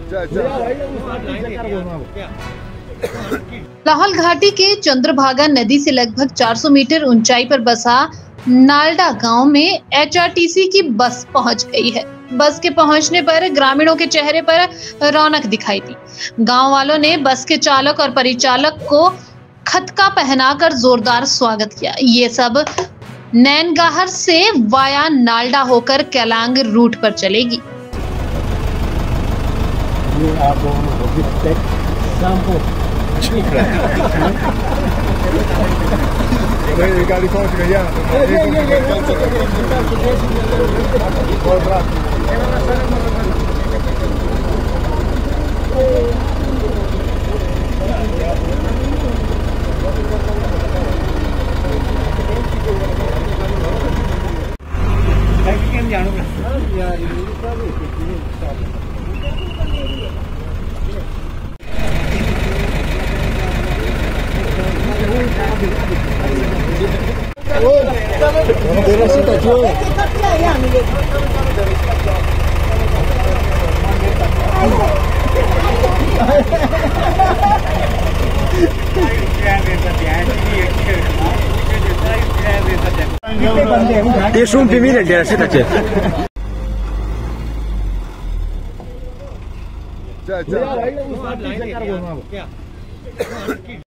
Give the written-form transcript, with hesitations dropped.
लाहौल घाटी के चंद्रभागा नदी से लगभग 400 मीटर ऊंचाई पर बसा नालडा गांव में HRTC की बस पहुंच गई है। बस के पहुंचने पर ग्रामीणों के चेहरे पर रौनक दिखाई दी। गांव वालों ने बस के चालक और परिचालक को खतका पहनाकर जोरदार स्वागत किया। ये सब नैनगाहर से वाया नालडा होकर केलांग रूट पर चलेगी। गाड़ी पहुंच गई ये शूम पे भी रहते हैं।